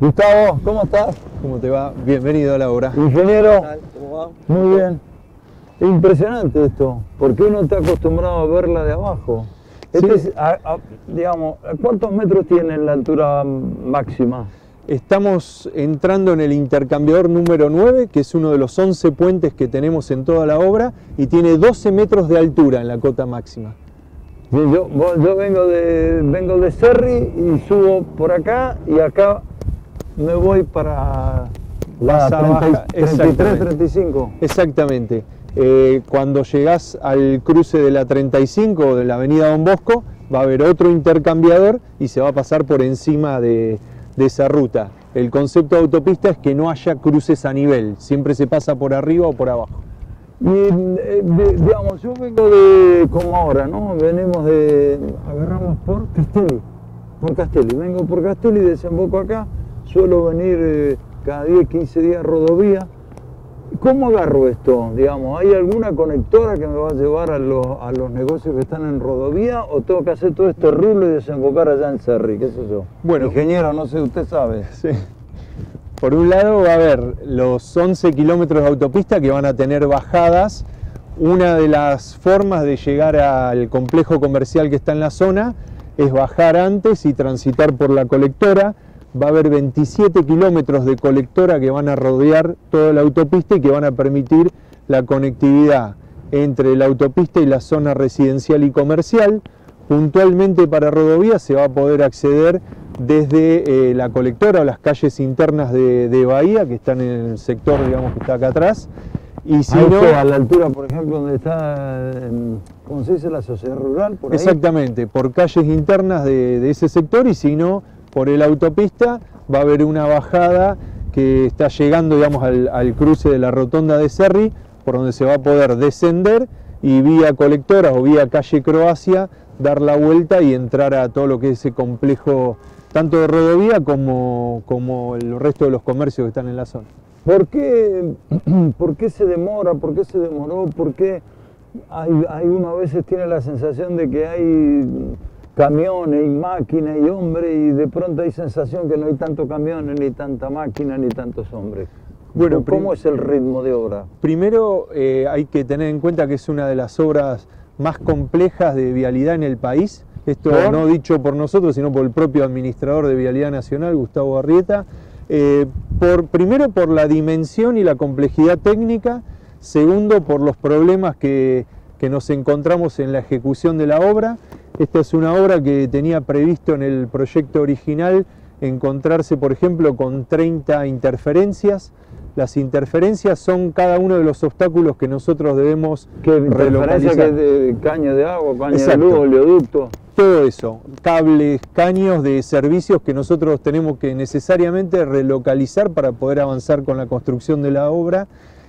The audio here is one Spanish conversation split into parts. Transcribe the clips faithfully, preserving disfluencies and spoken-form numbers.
Gustavo, ¿cómo estás? ¿Cómo te va? Bienvenido a la obra. Ingeniero. ¿Cómo va? Muy bien. Es impresionante esto, porque uno está acostumbrado a verla de abajo. Este Sí. es, a- a- digamos, ¿cuántos metros tiene la altura máxima? Estamos entrando en el intercambiador número nueve, que es uno de los once puentes que tenemos en toda la obra, y tiene doce metros de altura en la cota máxima. Sí, Yo, vos- yo vengo de vengo de Cerri y subo por acá y acá me voy para la Vas a bajar, treinta y tres, exactamente. treinta y cinco. Exactamente. Eh, cuando llegás al cruce de la treinta y cinco o de la avenida Don Bosco, va a haber otro intercambiador y se va a pasar por encima de, de esa ruta. El concepto de autopista es que no haya cruces a nivel, siempre se pasa por arriba o por abajo. Y eh, de- digamos, yo vengo de, como ahora, ¿no? Venimos de, agarramos por Castelli, por Castelli, vengo por Castelli, desemboco acá, suelo venir eh, cada diez, quince días a Rodovía. ¿Cómo agarro esto? Digamos, ¿hay alguna conectora que me va a llevar a los, a los negocios que están en Rodovía o tengo que hacer todo este rulo y desembocar allá en Cerri? ¿Qué sé yo? Bueno. Ingeniero, no sé, usted sabe. Sí. Por un lado va a haber los once kilómetros de autopista que van a tener bajadas. Una de las formas de llegar al complejo comercial que está en la zona es bajar antes y transitar por la colectora. Va a haber veintisiete kilómetros de colectora que van a rodear toda la autopista y que van a permitir la conectividad entre la autopista y la zona residencial y comercial. Puntualmente para Rodovía se va a poder acceder desde eh, la colectora o las calles internas de, de Bahía, que están en el sector, digamos, que está acá atrás. Y si Ahí no, está, a la altura, por ejemplo, donde está, em, ¿cómo se dice? La sociedad rural, por ahí. exactamente, por calles internas de, de ese sector, y si no, por el autopista va a haber una bajada que está llegando, digamos, al, al cruce de la rotonda de Cerri, por donde se va a poder descender y vía colectora o vía calle Croacia dar la vuelta y entrar a todo lo que es ese complejo, tanto de Rodovía como, como el resto de los comercios que están en la zona. ¿Por qué, ¿Por qué se demora? ¿Por qué se demoró? ¿Por qué hay, hay uno a veces tiene la sensación de que hay camiones y máquinas y hombres y de pronto hay sensación que no hay tanto camiones, ni tanta máquina, ni tantos hombres? Bueno, ¿Cómo prim- es el ritmo de obra? Primero eh, hay que tener en cuenta que es una de las obras más complejas de vialidad en el país. Esto ¿Por? no dicho por nosotros, sino por el propio administrador de Vialidad Nacional, Gustavo Arrieta. Eh, por, primero por la dimensión y la complejidad técnica, segundo por los problemas que, que nos encontramos en la ejecución de la obra. Esta es una obra que tenía previsto en el proyecto original encontrarse, por ejemplo, con treinta interferencias. Las interferencias son cada uno de los obstáculos que nosotros debemos ¿Qué interferencia relocalizar. que es de caño de agua, caño Exacto. de luz, oleoducto? Todo eso, cables, caños de servicios que nosotros tenemos que necesariamente relocalizar para poder avanzar con la construcción de la obra.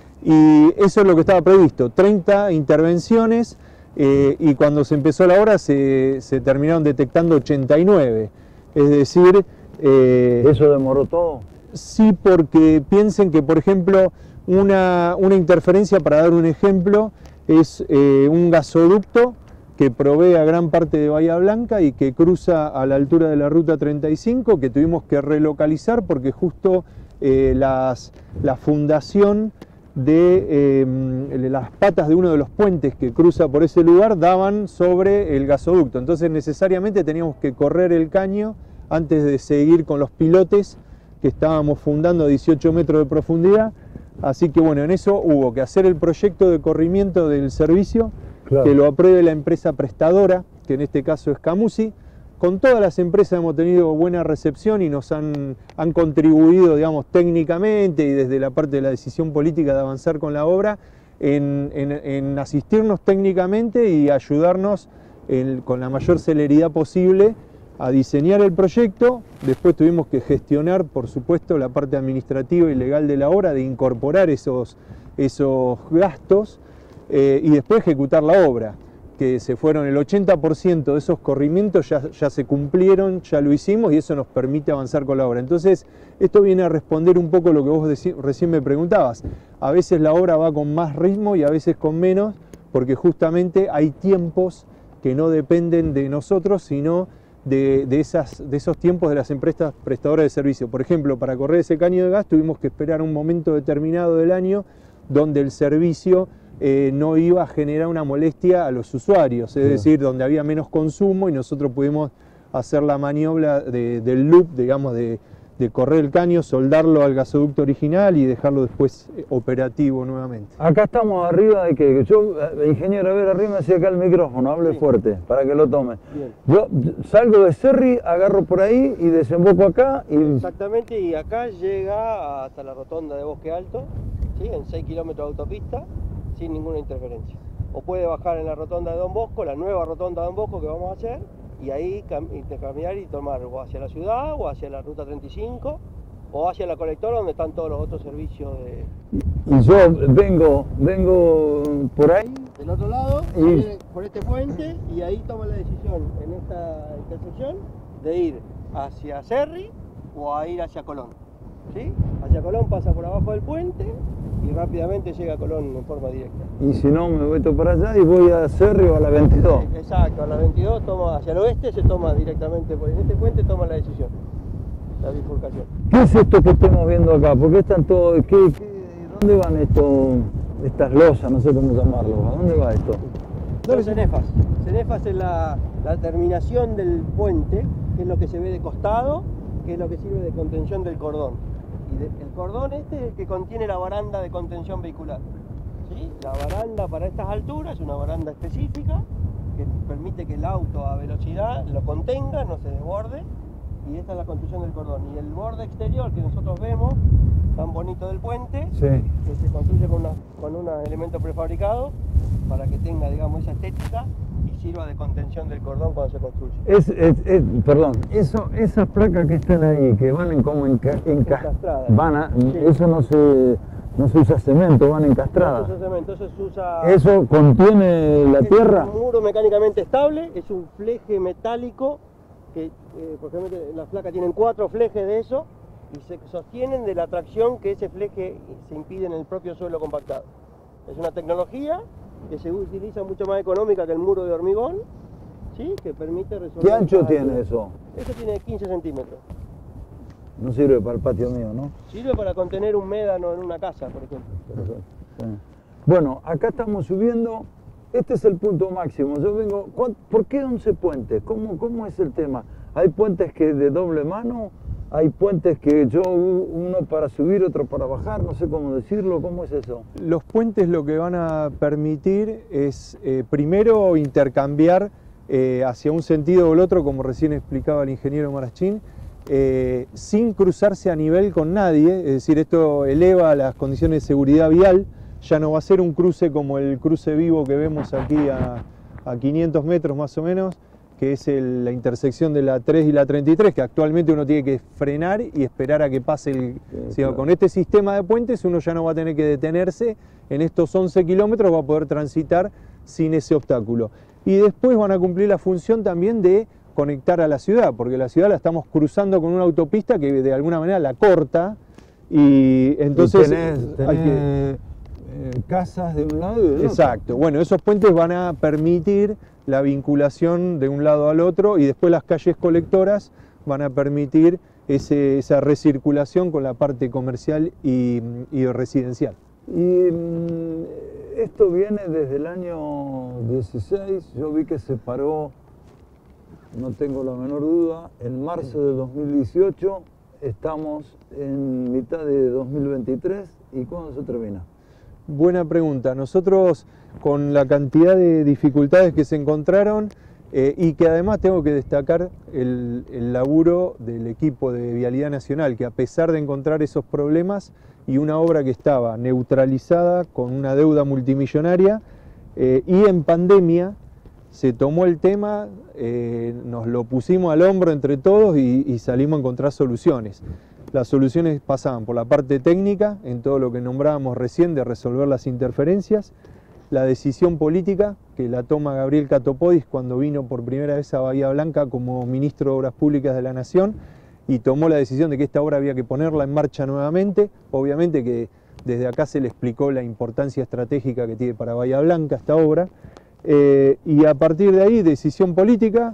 Y eso es lo que estaba previsto, treinta intervenciones, eh, y cuando se empezó la obra se, se terminaron detectando ochenta y nueve. Es decir, eh, ¿Eso demoró todo? sí, porque piensen que, por ejemplo, una, una interferencia, para dar un ejemplo, es eh, un gasoducto que provee a gran parte de Bahía Blanca y que cruza a la altura de la ruta treinta y cinco, que tuvimos que relocalizar porque justo eh, las, la fundación de eh, las patas de uno de los puentes que cruza por ese lugar daban sobre el gasoducto. Entonces necesariamente teníamos que correr el caño antes de seguir con los pilotes que estábamos fundando a dieciocho metros de profundidad. Así que bueno, en eso hubo que hacer el proyecto de corrimiento del servicio, Claro. que lo apruebe la empresa prestadora, que en este caso es Camusi. Con todas las empresas hemos tenido buena recepción y nos han, han contribuido, digamos, técnicamente y desde la parte de la decisión política de avanzar con la obra, en, en, en asistirnos técnicamente y ayudarnos en, con la mayor celeridad posible a diseñar el proyecto. Después tuvimos que gestionar, por supuesto, la parte administrativa y legal de la obra, de incorporar esos, esos gastos, eh, y después ejecutar la obra, que se fueron el ochenta por ciento de esos corrimientos ya, ya se cumplieron, ya lo hicimos y eso nos permite avanzar con la obra. Entonces, esto viene a responder un poco lo que vos deci- recién me preguntabas. A veces la obra va con más ritmo y a veces con menos, porque justamente hay tiempos que no dependen de nosotros, sino de, de, esas, de esos tiempos de las empresas prestadoras de servicio. Por ejemplo, para correr ese caño de gas tuvimos que esperar un momento determinado del año donde el servicio eh, no iba a generar una molestia a los usuarios, es sí. decir, donde había menos consumo y nosotros pudimos hacer la maniobra de, del loop, digamos, de, de correr el caño, soldarlo al gasoducto original y dejarlo después operativo nuevamente. Acá estamos arriba de que yo, ingeniero, a ver, arriba me hacía acá el micrófono, hable sí. fuerte, para que lo tome. Bien. Yo salgo de Cerri, agarro por ahí y desemboco acá. Y... Exactamente, y acá llega hasta la rotonda de Bosque Alto, ¿sí? En seis kilómetros de autopista, sin ninguna interferencia. O puede bajar en la rotonda de Don Bosco, la nueva rotonda de Don Bosco que vamos a hacer, y ahí intercambiar y tomar o hacia la ciudad, o hacia la ruta treinta y cinco, o hacia la colectora donde están todos los otros servicios de... Y yo vengo, vengo por ahí. Del otro lado, y... por este puente, y ahí toma la decisión en esta intersección de ir hacia Cerri o a ir hacia Colón. ¿Sí? Hacia Colón pasa por abajo del puente y rápidamente llega a Colón en forma directa. Y si no, me meto para allá y voy a Cerri o a la veintidós. Exacto, a la veintidós toma hacia el oeste, se toma directamente por este puente, toma la decisión, la bifurcación. ¿Qué es esto que estamos viendo acá? ¿Por qué están todos? ¿Qué, qué, ¿Dónde van estos, estas losas? No sé cómo llamarlo. ¿A dónde va esto? Son cenefas. Cenefas es la, la terminación del puente, que es lo que se ve de costado, que es lo que sirve de contención del cordón. Y de, el cordón este es el que contiene la baranda de contención vehicular. ¿Sí? La baranda para estas alturas es una baranda específica que permite que el auto a velocidad lo contenga, no se desborde, y esta es la construcción del cordón. Y el borde exterior que nosotros vemos, tan bonito del puente, sí. que se construye con, una, con un elemento prefabricado para que tenga, digamos, esa estética y sirva de contención del cordón cuando se construye. Es, es, es, perdón, eso, esas placas que están ahí, que van en como enca, enca, van a, sí. eso no se, no se usa cemento, van encastradas. No se usa cemento, eso se usa... ¿Eso contiene la es tierra? Es un muro mecánicamente estable, es un fleje metálico, que eh, por ejemplo las placas tienen cuatro flejes de eso, y se sostienen de la tracción que ese fleje se impide en el propio suelo compactado. Es una tecnología que se utiliza mucho más económica que el muro de hormigón, ¿sí? Que permite resolver... ¿Qué ancho tiene eso? Eso tiene quince centímetros. No sirve para el patio mío, ¿no? Sirve para contener un médano en una casa, por ejemplo. Perfecto. Sí. Bueno, acá estamos subiendo, este es el punto máximo. Yo vengo, ¿por qué once puentes? ¿Cómo, cómo es el tema? ¿Hay puentes que de doble mano? ¿Hay puentes que yo, uno para subir, otro para bajar? No sé cómo decirlo, ¿cómo es eso? Los puentes lo que van a permitir es, eh, primero, intercambiar eh, hacia un sentido o el otro, como recién explicaba el ingeniero Marachín, eh, sin cruzarse a nivel con nadie, es decir, esto eleva las condiciones de seguridad vial, ya no va a ser un cruce como el cruce vivo que vemos aquí a, a quinientos metros más o menos, que es el, la intersección de la tres y la treinta y tres, que actualmente uno tiene que frenar y esperar a que pase el... Sí, o sea, claro. Con este sistema de puentes uno ya no va a tener que detenerse, en estos once kilómetros va a poder transitar sin ese obstáculo. Y después van a cumplir la función también de conectar a la ciudad, porque la ciudad la estamos cruzando con una autopista que de alguna manera la corta, y entonces... Y tenés, tenés... Hay que, Eh, casas de un lado y del otro. Exacto, bueno, esos puentes van a permitir la vinculación de un lado al otro y después las calles colectoras van a permitir ese, esa recirculación con la parte comercial y, y residencial. Y mm, esto viene desde el año dieciséis, yo vi que se paró, no tengo la menor duda, en marzo de dos mil dieciocho, estamos en mitad de dos mil veintitrés, ¿y cuándo se termina? Buena pregunta. Nosotros, con la cantidad de dificultades que se encontraron eh, y que además tengo que destacar el, el laburo del equipo de Vialidad Nacional, que a pesar de encontrar esos problemas y una obra que estaba neutralizada con una deuda multimillonaria eh, y en pandemia, se tomó el tema, eh, nos lo pusimos al hombro entre todos y, y salimos a encontrar soluciones. Las soluciones pasaban por la parte técnica, en todo lo que nombrábamos recién, de resolver las interferencias, la decisión política, que la toma Gabriel Catopodis cuando vino por primera vez a Bahía Blanca como ministro de Obras Públicas de la Nación, y tomó la decisión de que esta obra había que ponerla en marcha nuevamente. Obviamente que desde acá se le explicó la importancia estratégica que tiene para Bahía Blanca esta obra, eh, y a partir de ahí, decisión política,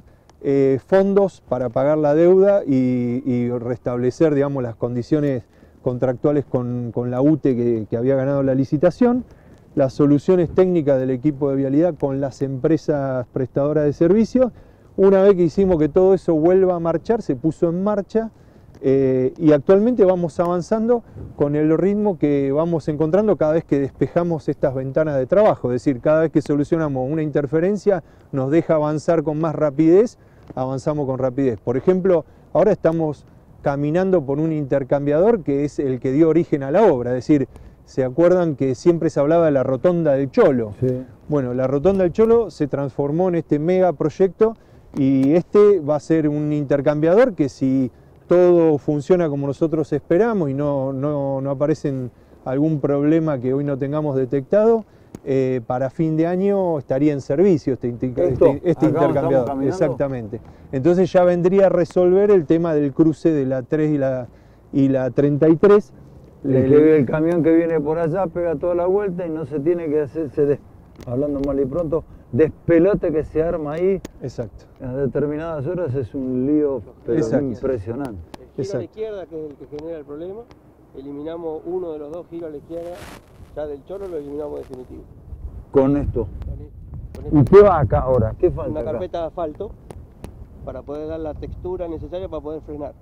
eh, fondos para pagar la deuda y, y restablecer, digamos, las condiciones contractuales con, con la U T E que, que había ganado la licitación, las soluciones técnicas del equipo de vialidad con las empresas prestadoras de servicios. Una vez que hicimos que todo eso vuelva a marchar, se puso en marcha eh, y actualmente vamos avanzando con el ritmo que vamos encontrando cada vez que despejamos estas ventanas de trabajo, es decir, cada vez que solucionamos una interferencia nos deja avanzar con más rapidez, avanzamos con rapidez. Por ejemplo, ahora estamos caminando por un intercambiador que es el que dio origen a la obra, es decir, ¿se acuerdan que siempre se hablaba de la rotonda del Cholo? Sí. Bueno, la rotonda del Cholo se transformó en este mega proyecto y este va a ser un intercambiador que, si todo funciona como nosotros esperamos y no, no, no aparece algún problema que hoy no tengamos detectado, eh, para fin de año estaría en servicio este, Esto, este, este intercambiador. Exactamente. Entonces ya vendría a resolver el tema del cruce de la tres y la, y la treinta y tres. El, el, el camión que viene por allá pega toda la vuelta y no se tiene que hacerse, de, hablando mal y pronto, despelote que se arma ahí. Exacto. A determinadas horas es un lío, pero Exacto. impresionante. El giro a la izquierda, que es el que genera el problema, eliminamos uno de los dos giros a la izquierda, ya del Cholo lo eliminamos definitivo. Con esto. Con esto. ¿Y qué va acá ahora? ¿Qué falta Una acá? carpeta de asfalto para poder dar la textura necesaria para poder frenar.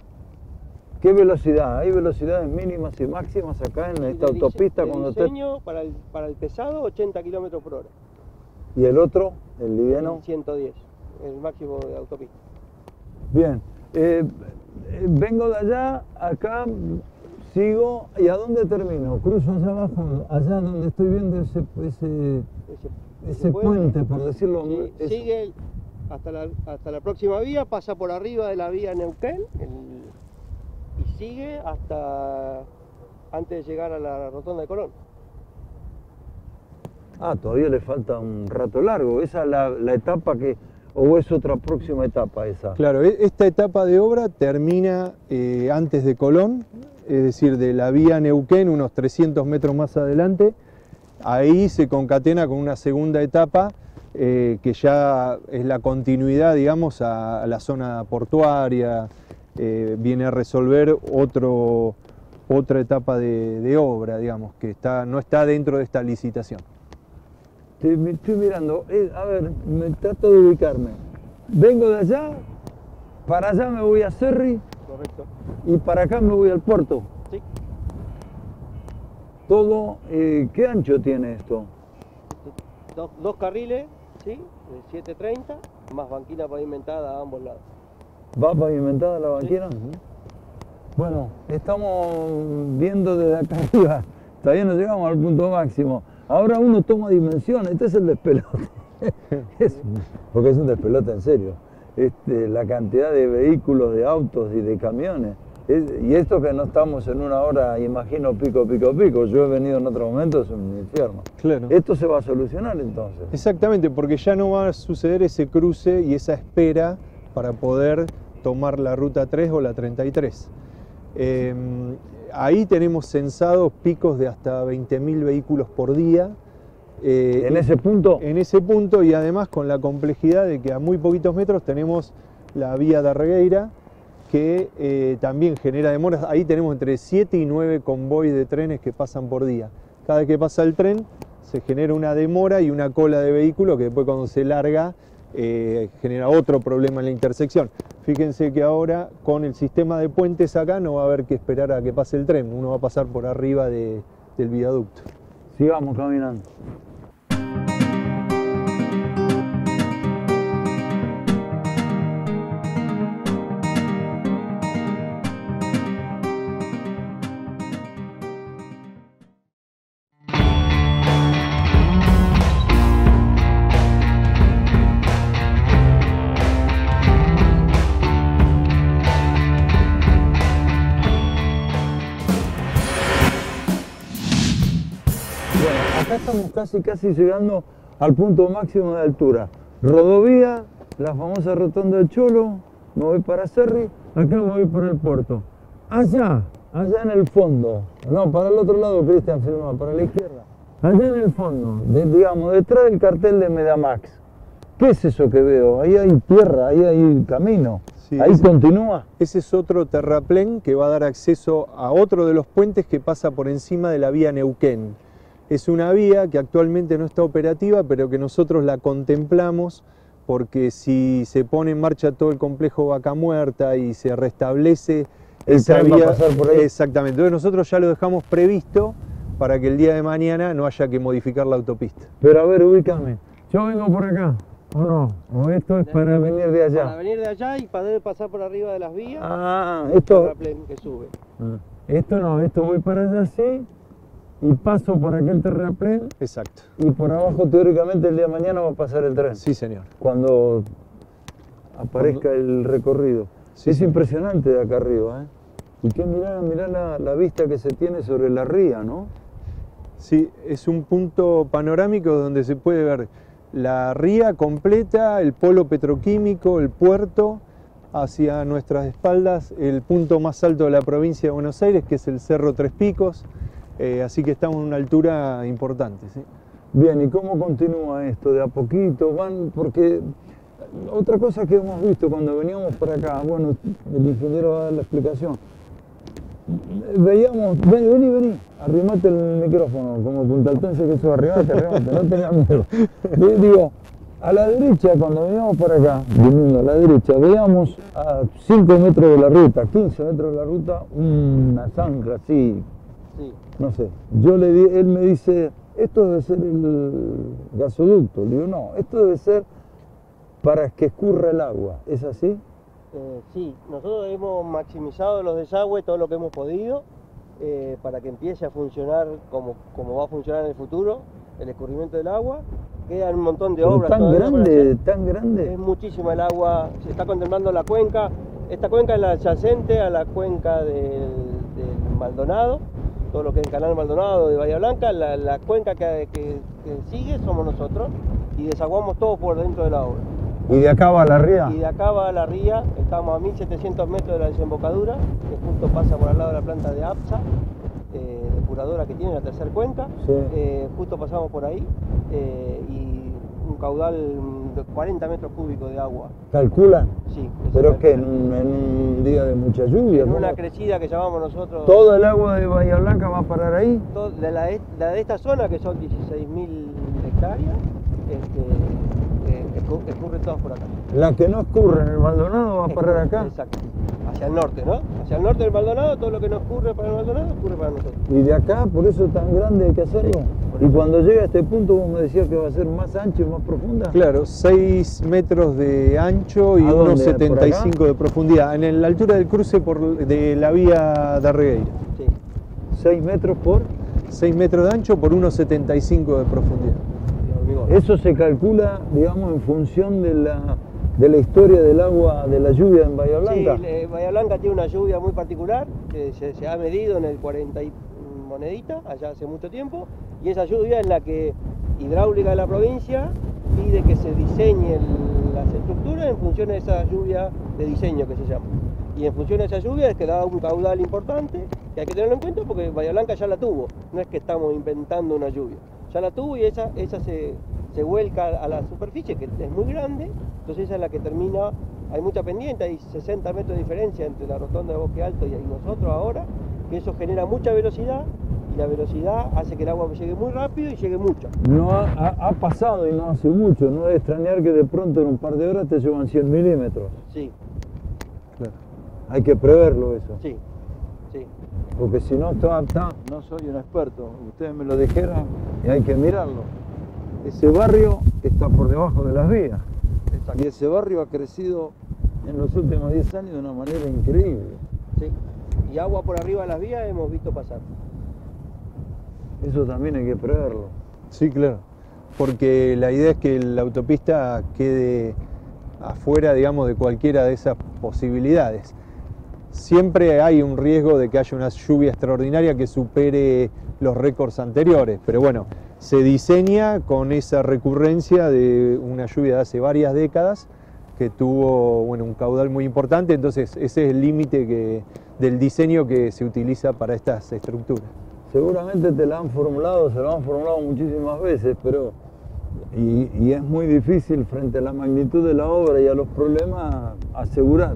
¿Qué velocidad? ¿Hay velocidades mínimas y máximas acá en esta De autopista? de Cuando diseño, te... para, el, para el pesado, ochenta kilómetros por hora. ¿Y el otro, el liviano? ciento diez, el máximo de autopista. Bien. Eh, eh, vengo de allá, acá sigo, ¿y a dónde termino? Cruzo allá abajo, allá donde estoy viendo ese, ese, ese, ese puente, por decirlo. Sí, eso. Sigue hasta la, hasta la próxima vía, pasa por arriba de la vía Neuquén el, y sigue hasta antes de llegar a la rotonda de Colón. Ah, todavía le falta un rato largo. Esa es la, la etapa que... ¿O es otra próxima etapa esa? Claro, esta etapa de obra termina eh, antes de Colón, es decir, de la vía Neuquén, unos trescientos metros más adelante. Ahí se concatena con una segunda etapa eh, que ya es la continuidad, digamos, a, a la zona portuaria, eh, viene a resolver otro, otra etapa de, de obra, digamos, que está, no está dentro de esta licitación. Estoy, estoy mirando, eh, a ver, me trato de ubicarme. Vengo de allá, para allá me voy a Cerri. Correcto. Y para acá me voy al puerto. Sí. Todo, eh, ¿qué ancho tiene esto? Dos, dos carriles, ¿sí? De siete treinta, más banquina pavimentada a ambos lados. ¿Va pavimentada la banquina? Sí. Bueno, estamos viendo desde acá arriba, todavía no llegamos al punto máximo. Ahora uno toma dimensiones, este es el despelote, es, porque es un despelote en serio. Este, la cantidad de vehículos, de autos y de camiones. Es, y esto que no estamos en una hora, imagino, pico, pico, pico. Yo he venido en otro momento, es un infierno. Claro. ¿Esto se va a solucionar entonces? Exactamente, porque ya no va a suceder ese cruce y esa espera para poder tomar la ruta tres o la treinta y tres. Eh, ahí tenemos censados picos de hasta veinte mil vehículos por día. Eh, ¿En ese punto? En ese punto, y además con la complejidad de que a muy poquitos metros tenemos la vía de Arregueira, que eh, también genera demoras. Ahí tenemos entre siete y nueve convoys de trenes que pasan por día. Cada vez que pasa el tren se genera una demora y una cola de vehículos que después, cuando se larga, eh, genera otro problema en la intersección. Fíjense que ahora con el sistema de puentes acá no va a haber que esperar a que pase el tren, uno va a pasar por arriba de, del viaducto. Sigamos caminando. Acá estamos casi casi llegando al punto máximo de altura. Rodovía, la famosa rotonda del Cholo, me voy para Cerri, acá me voy para el puerto. Allá, allá en el fondo, no, para el otro lado, Cristian filmó, para la izquierda. Allá en el fondo, de, digamos, detrás del cartel de Medamax, ¿Qué es eso que veo? Ahí hay tierra, ahí hay camino. Sí, ahí ese, continúa. Ese es otro terraplén que va a dar acceso a otro de los puentes que pasa por encima de la vía Neuquén. Es una vía que actualmente no está operativa, pero que nosotros la contemplamos porque si se pone en marcha todo el complejo Vaca Muerta y se restablece el esa tren vía, va a pasar por ahí. Exactamente. Entonces nosotros ya lo dejamos previsto para que el día de mañana no haya que modificar la autopista. Pero a ver, ubícame. Yo vengo por acá, ¿o no? ¿O esto es para venir de allá? Para venir de allá y poder pasar por arriba de las vías. Ah, esto... Terraplén que sube. Esto no, esto voy para allá así y paso por aquel terraplén. Exacto. Y por abajo, teóricamente, el día de mañana va a pasar el tren. Sí, señor. Cuando aparezca el recorrido. Sí, es señor. impresionante de acá arriba, ¿eh? Y que mirá, mirá la, la vista que se tiene sobre la ría, ¿no? Sí, es un punto panorámico donde se puede ver la ría completa, el polo petroquímico, el puerto, hacia nuestras espaldas el punto más alto de la provincia de Buenos Aires, que es el Cerro Tres Picos, eh, así que estamos en una altura importante, ¿sí? Bien, ¿y cómo continúa esto? ¿De a poquito van? Porque otra cosa que hemos visto cuando veníamos para acá, bueno, el ingeniero va a dar la explicación, veíamos, vení, vení, vení, arrimate el micrófono, como puntaltense que eso, arrimate, arrimate, no tengas miedo. Digo, a la derecha, cuando veníamos para acá, viniendo a la derecha, veíamos a cinco metros de la ruta, quince metros de la ruta, una zanja así, Sí. no sé. Yo le di, él me dice, esto debe ser el gasoducto. Le digo, no, esto debe ser para que escurra el agua. ¿Es así? Eh, sí, nosotros hemos maximizado los desagües, todo lo que hemos podido, eh, para que empiece a funcionar como, como va a funcionar en el futuro, el escurrimiento del agua. Quedan un montón de Pero obras tan todavía por grande, hacer. tan grande. Es muchísima el agua, se está contemplando la cuenca. Esta cuenca es la adyacente a la cuenca del, del Maldonado, todo lo que es el canal Maldonado de Bahía Blanca. La, la cuenca que, que, que sigue somos nosotros y desaguamos todo por dentro de la obra. ¿Y de acá va la ría? Y de acá va la ría, estamos a mil setecientos metros de la desembocadura, que justo pasa por al lado de la planta de APSA, eh, depuradora que tiene la tercera cuenca. Sí. Eh, justo pasamos por ahí eh, y un caudal de cuarenta metros cúbicos de agua. ¿Calculan? Sí. ¿Pero es que en un, en un día de mucha lluvia? En ¿cómo? una crecida que llamamos nosotros. ¿Todo el agua de Bahía Blanca va a parar ahí? todo- de, la, la de esta zona, que son dieciséis mil hectáreas, este, eh, escu- escurre todas por acá. La que no escurre en el Maldonado va a parar acá. Exacto. Hacia el norte, ¿no? Hacia el norte del Maldonado, todo lo que no escurre para el Maldonado, escurre para nosotros. Y de acá, por eso es tan grande hay que hacerlo. Sí. Y cuando llega a este punto, vos me decías que va a ser más ancho y más profunda. Claro, seis metros de ancho y ¿A dónde? unos ¿Por setenta y acá? cinco de profundidad, en el- la altura del cruce por, de la vía de Arregueira. Sí. seis metros por... seis metros de ancho por unos setenta y cinco de profundidad. de hormigón. Eso se calcula, digamos, en función de la, de la historia del agua, de la lluvia en Bahía Blanca. Sí, eh, Bahía Blanca tiene una lluvia muy particular que se, se ha medido en el cuarenta y monedita, allá hace mucho tiempo, y esa lluvia es la que Hidráulica de la provincia pide que se diseñe el- las estructuras en función de esa lluvia de diseño que se llama. Y en función de esa lluvia es que da un caudal importante que hay que tenerlo en cuenta porque Bahía Blanca ya la tuvo, no es que estamos inventando una lluvia, ya la tuvo y esa, esa se, se vuelca a la superficie, que es muy grande, entonces esa es la que termina, hay mucha pendiente, hay sesenta metros de diferencia entre la rotonda de Bosque Alto y ahí nosotros ahora, que eso genera mucha velocidad y la velocidad hace que el agua llegue muy rápido y llegue mucho. No ha, ha- ha pasado y no hace mucho, no es de extrañar que de pronto en un par de horas te llevan cien milímetros. Sí, Claro. Hay que preverlo eso. sí, sí. Porque si no, está, está- no soy un experto, ustedes me lo dijeron y hay que mirarlo. Ese barrio está por debajo de las vías. Exacto. Y ese barrio ha crecido en los últimos diez años de una manera increíble. Sí. Y agua por arriba de las vías hemos visto pasar. Eso también hay que preverlo. Sí, claro, porque la idea es que la autopista quede afuera, digamos, de cualquiera de esas posibilidades. Siempre hay un riesgo de que haya una lluvia extraordinaria que supere los récords anteriores, pero bueno, se diseña con esa recurrencia de una lluvia de hace varias décadas que tuvo, bueno, un caudal muy importante, entonces ese es el límite que, del diseño que se utiliza para estas estructuras. Seguramente te la han formulado, se lo han formulado muchísimas veces, pero y, y es muy difícil frente a la magnitud de la obra y a los problemas asegurar.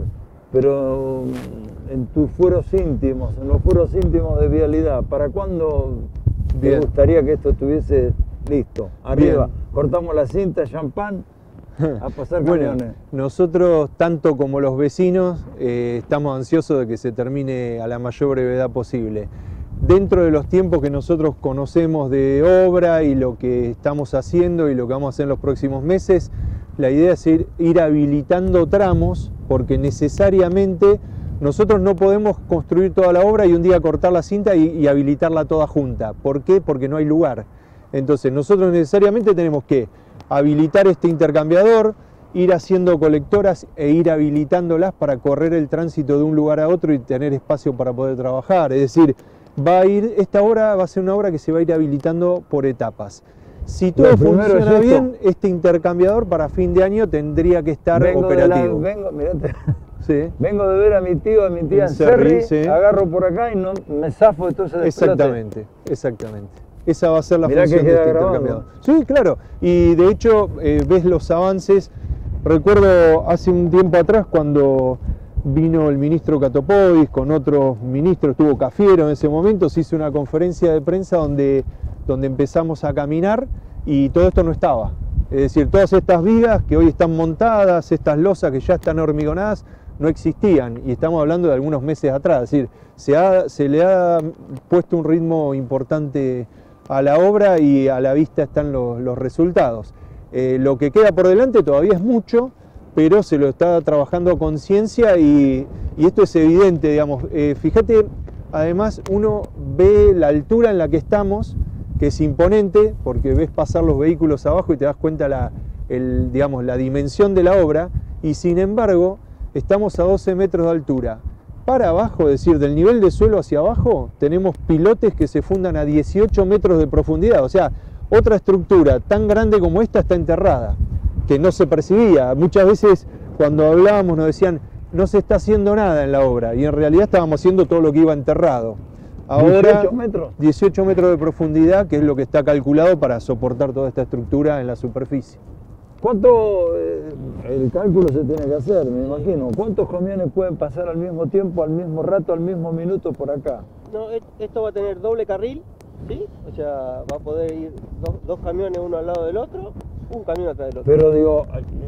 Pero en tus fueros íntimos, en los fueros íntimos de vialidad, ¿para cuándo te Bien. gustaría que esto estuviese listo? Arriba, Bien. cortamos la cinta, champán, a pasar camiones. Bueno, nosotros, tanto como los vecinos, eh, estamos ansiosos de que se termine a la mayor brevedad posible. Dentro de los tiempos que nosotros conocemos de obra y lo que estamos haciendo y lo que vamos a hacer en los próximos meses, la idea es ir, ir habilitando tramos, porque necesariamente nosotros no podemos construir toda la obra y un día cortar la cinta y, y habilitarla toda junta. ¿Por qué? Porque no hay lugar. Entonces nosotros necesariamente tenemos que habilitar este intercambiador, ir haciendo colectoras e ir habilitándolas para correr el tránsito de un lugar a otro y tener espacio para poder trabajar. Es decir, va a ir, esta obra va a ser una obra que se va a ir habilitando por etapas. Si todo funciona bien, este intercambiador para fin de año tendría que estar vengo operativo. De la, vengo, mirate, sí. vengo de ver a mi tío, a mi tía en, en Cerri, sí. Agarro por acá y no me zafo de todo ese despelote. Exactamente, exactamente. Esa va a ser la Mirá función que de este grabado. intercambiador. Sí, claro. Y de hecho, eh, ves los avances. Recuerdo hace un tiempo atrás cuando vino el ministro Catopodis con otros ministros, estuvo Cafiero en ese momento, se hizo una conferencia de prensa donde, donde empezamos a caminar y todo esto no estaba. Es decir, todas estas vigas que hoy están montadas, estas losas que ya están hormigonadas, no existían, y estamos hablando de algunos meses atrás. Es decir, se, ha, se le ha puesto un ritmo importante a la obra y a la vista están los, los resultados. Eh, lo que queda por delante todavía es mucho, pero se lo está trabajando con ciencia y, y esto es evidente, digamos. Eh, fíjate, además uno ve la altura en la que estamos, que es imponente, porque ves pasar los vehículos abajo y te das cuenta la, el, digamos, la dimensión de la obra, y sin embargo estamos a doce metros de altura. Para abajo, es decir, del nivel de suelo hacia abajo, tenemos pilotes que se fundan a dieciocho metros de profundidad. O sea, otra estructura tan grande como esta está enterrada, que no se percibía. Muchas veces cuando hablábamos nos decían, no se está haciendo nada en la obra, y en realidad estábamos haciendo todo lo que iba enterrado. Ahora, dieciocho metros. dieciocho metros de profundidad, que es lo que está calculado para soportar toda esta estructura en la superficie. ¿Cuánto, eh, el cálculo se tiene que hacer, me imagino, cuántos camiones pueden pasar al mismo tiempo, al mismo rato, al mismo minuto por acá? No, esto va a tener doble carril, ¿sí? O sea, va a poder ir dos, dos camiones uno al lado del otro, un camión atrás del otro. Pero digo,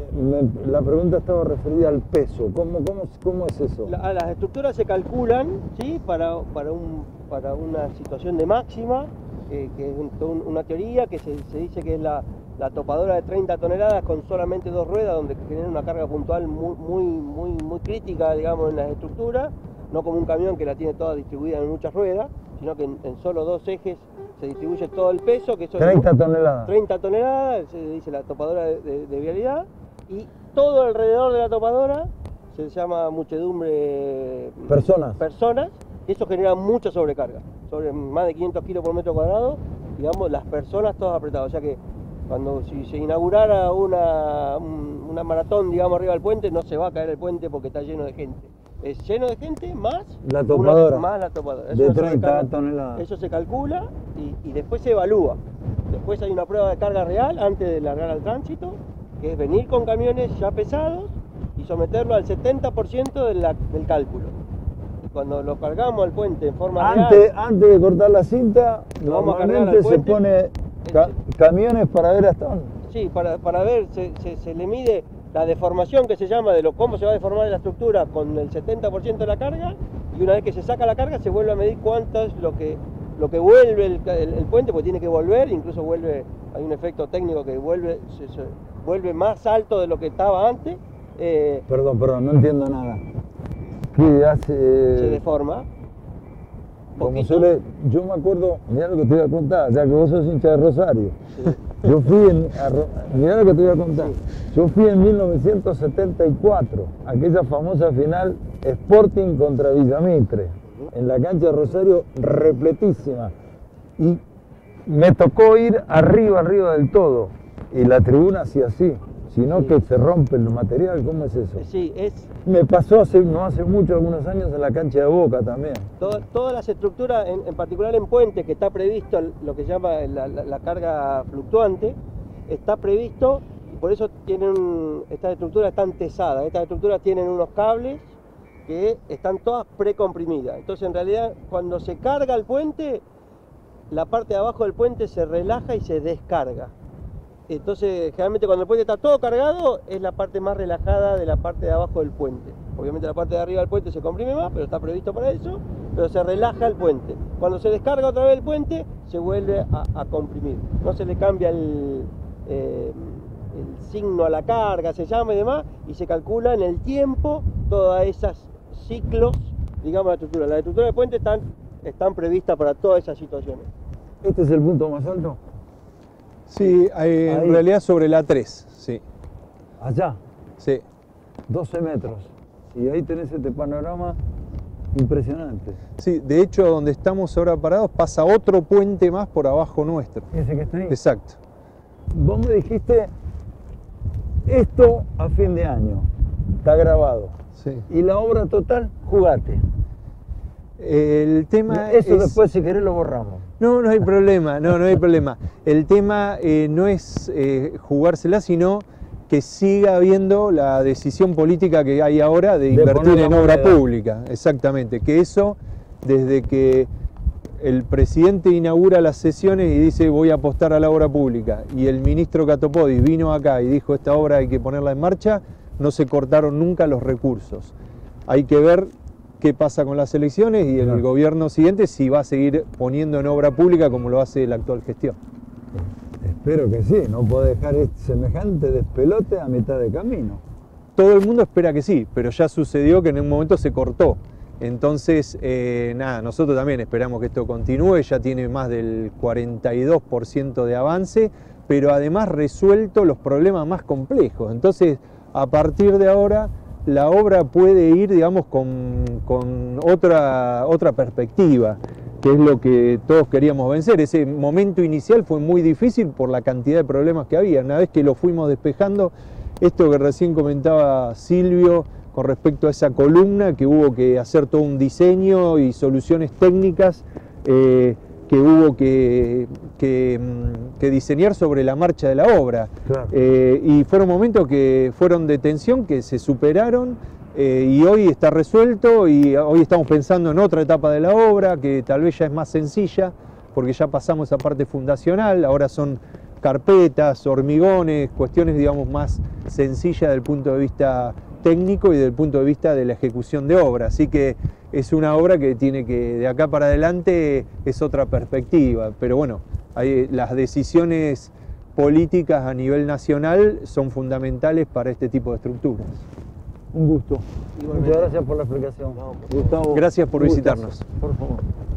me, la pregunta estaba referida al peso, ¿cómo, cómo, cómo es eso? La, las estructuras se calculan, ¿sí? para, para, un, para una situación de máxima, eh, que es un, una teoría que se, se dice que es la, la topadora de treinta toneladas con solamente dos ruedas, donde genera una carga puntual muy, muy, muy, muy crítica, digamos, en las estructuras, no como un camión que la tiene toda distribuida en muchas ruedas, sino que en, en solo dos ejes se distribuye todo el peso, que eso treinta es toneladas. treinta toneladas, se dice la topadora de, de, de vialidad, y todo alrededor de la topadora se llama muchedumbre Personas. personas, y eso genera mucha sobrecarga, sobre más de quinientos kilos por metro cuadrado, digamos, las personas todas apretadas. O sea que cuando si se inaugurara una, un, una maratón, digamos, arriba del puente, no se va a caer el puente porque está lleno de gente. Es lleno de gente más la topadora. Una, más la topadora. Eso de no treinta toneladas. Eso se calcula y, y después se evalúa. Después hay una prueba de carga real antes de largar al tránsito, que es venir con camiones ya pesados y someterlo al setenta por ciento de la, del cálculo. Y cuando lo cargamos al puente en forma antes, real... Antes de cortar la cinta, vamos normalmente se pone ca camiones para ver hasta dónde. Sí, para, para ver, se, se, se le mide la deformación, que se llama, de lo, cómo se va a deformar la estructura con el setenta por ciento de la carga, y una vez que se saca la carga se vuelve a medir cuánto es lo que, lo que vuelve el, el, el puente, porque tiene que volver, incluso vuelve, hay un efecto técnico que vuelve, se, se vuelve más alto de lo que estaba antes. Eh, perdón, perdón, no entiendo nada. ¿Qué hace? Se deforma. Como suele, yo me acuerdo, mirá lo que te voy a contar, ya que vos sos hincha de Rosario. Sí. Yo fui en, a, mirá lo que te voy a contar, yo fui en mil novecientos setenta y cuatro, aquella famosa final Sporting contra Villamitre, en la cancha de Rosario repletísima, y me tocó ir arriba, arriba del todo, y la tribuna hacía así, sino sí. que se rompe el material, ¿cómo es eso? Sí, es... Me pasó hace, no hace mucho, algunos años, en la cancha de Boca también. Todo, todas las estructuras, en, en particular en puente, que está previsto lo que se llama la, la, la carga fluctuante, está previsto, y por eso tienen, estas estructuras están tesadas, estas estructuras tienen unos cables que están todas precomprimidas. Entonces en realidad cuando se carga el puente, la parte de abajo del puente se relaja y se descarga. Entonces generalmente cuando el puente está todo cargado es la parte más relajada de la parte de abajo del puente. Obviamente la parte de arriba del puente se comprime más, pero está previsto para eso, pero se relaja el puente. Cuando se descarga otra vez el puente, se vuelve a, a comprimir. No se le cambia el, eh, el signo a la carga, se llama y demás, y se calcula en el tiempo todas esas ciclos, digamos, la estructura. Las estructuras de puente están, están previstas para todas esas situaciones. ¿Este es el punto más alto? Sí, eh, en realidad sobre la tres, sí. Allá, Sí. doce metros. Y ahí tenés este panorama impresionante. Sí, de hecho donde estamos ahora parados pasa otro puente más por abajo nuestro. ¿Ese que está ahí? Exacto. Vos me dijiste, esto a fin de año, está grabado. Sí. Y la obra total, jugate. El tema Eso es... después, si querés, lo borramos. No, no hay problema, no, no hay problema. El tema eh, no es eh, jugársela, sino que siga habiendo la decisión política que hay ahora de, De invertir poner la en obra moneda. pública. Exactamente, que eso, desde que el presidente inaugura las sesiones y dice voy a apostar a la obra pública, y el ministro Catopodis vino acá y dijo esta obra hay que ponerla en marcha, no se cortaron nunca los recursos. Hay que ver qué pasa con las elecciones y el Claro. gobierno siguiente si va a seguir poniendo en obra pública como lo hace la actual gestión. Espero que sí, no puedo dejar este semejante despelote a mitad de camino. Todo el mundo espera que sí, pero ya sucedió que en un momento se cortó. Entonces, eh, nada, nosotros también esperamos que esto continúe, ya tiene más del cuarenta y dos por ciento de avance, pero además resuelto los problemas más complejos. Entonces, a partir de ahora, la obra puede ir, digamos, con, con otra, otra perspectiva, que es lo que todos queríamos vencer. Ese momento inicial fue muy difícil por la cantidad de problemas que había. Una vez que lo fuimos despejando, esto que recién comentaba Silvio con respecto a esa columna, que hubo que hacer todo un diseño y soluciones técnicas eh, que hubo que, que, que diseñar sobre la marcha de la obra. Claro. Eh, y fueron momentos que fueron de tensión, que se superaron, eh, y hoy está resuelto, y hoy estamos pensando en otra etapa de la obra, que tal vez ya es más sencilla, porque ya pasamos a parte fundacional, ahora son carpetas, hormigones, cuestiones, digamos, más sencillas desde el punto de vista técnico y desde el punto de vista de la ejecución de obra. Así que es una obra que tiene que, de acá para adelante, es otra perspectiva. Pero bueno, hay, las decisiones políticas a nivel nacional son fundamentales para este tipo de estructuras. Un gusto. Igualmente. Muchas gracias por la explicación. No, por favor. Gustavo, Gracias por un visitarnos. gustazo. Por favor.